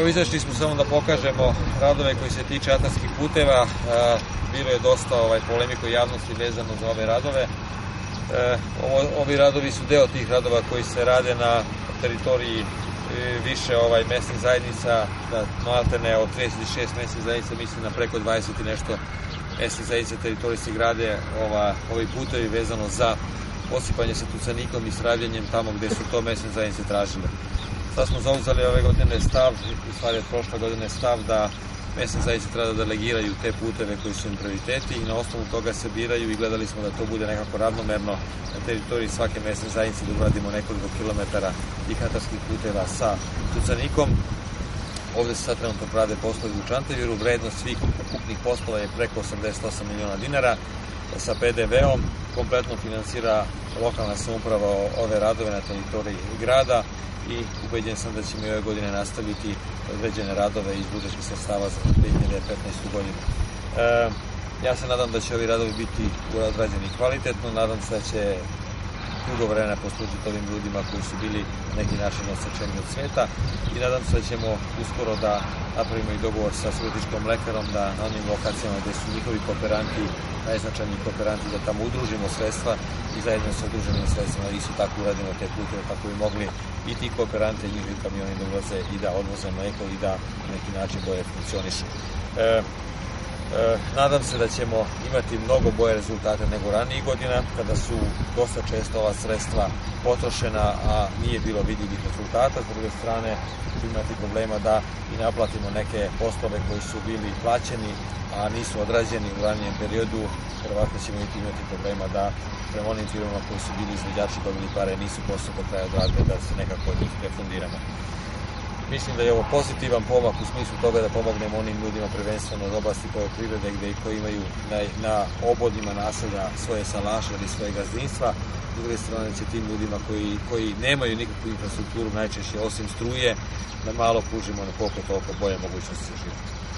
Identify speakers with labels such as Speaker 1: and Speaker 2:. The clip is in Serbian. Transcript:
Speaker 1: Evo, izašli smo samo da pokažemo radove koji se tiče atarskih puteva. Bilo je dosta polemike u javnosti vezano za ove radove. Ovi radovi su deo tih radova koji se rade na teritoriji više mesnih zajednica, maltene od 36 mesnih zajednica, mislim na preko 20 i nešto mesnih zajednica teritorije se grade ovi putevi vezano za posipanje sa tucanikom i sravljanjem tamo gde su to mesne zajednice tražile. Sad smo zauzeli ove godine stav, u stvari od prošle godine stav da mesne zajednice treba da delegiraju te puteve koji su im prioriteti i na osnovu toga se biraju i gledali smo da to bude nekako ravnomerno na teritoriji svake mesne zajednice, da uradimo nekoliko kilometara tih atarskih puteva sa tucanikom. Ovde se sad trenutno prave poslovi u Čantaviru, vrednost svih ukupnih poslova je preko 88 miliona dinara sa PDV-om, kompletno finansira lokalna samouprava ove radove na teritoriji grada i ubeđen sam da ćemo i ove godine nastaviti određene radove iz budžetskih sredstava za 2015. godinu. Ja se nadam da će ovi radovi biti urađeni kvalitetno, nadam se da će dugo vremena poslužiti ovim ljudima koji su bili na neki način odsečeni od sveta i nadam se da ćemo uskoro da napravimo i dogovor sa Subotičkom mlekarom da na onim lokacijama gde su njihovi kooperanti, najznačajniji kooperanti, da tamo udružimo sredstva i zajedno sa udruženim sredstvima isto tako uradimo te puteve kako bi mogli i ti kooperanti i njihovi kamioni da ulaze i da odvoze mleko i da na neki način bolje funkcionišu. Nadam se da ćemo imati mnogo bolje rezultate nego ranijih godina, kada su dosta često ova sredstva potrošena, a nije bilo vidljivih rezultata. S druge strane, ćemo imati problema da i naplatimo neke poslove koji su bili plaćeni, a nisu odrađeni u ranijem periodu. Verovatno ćemo imati problema da prema onim firmama koji su bili izvođači dobili pare, nisu posao do kraja odradili, da se nekako od njih refundiramo. Mislim da je ovo pozitivan pomak u smislu toga da pomognemo onim ljudima prvenstveno od oblasti poljoprivrede koji imaju na obodima naselja svoje salaše ili svoje gazdinstva. S druge strane će tim ljudima koji nemaju nikakvu infrastrukturu, najčešće osim struje, da malo pružimo na koliko toliko bolje mogućnosti za život.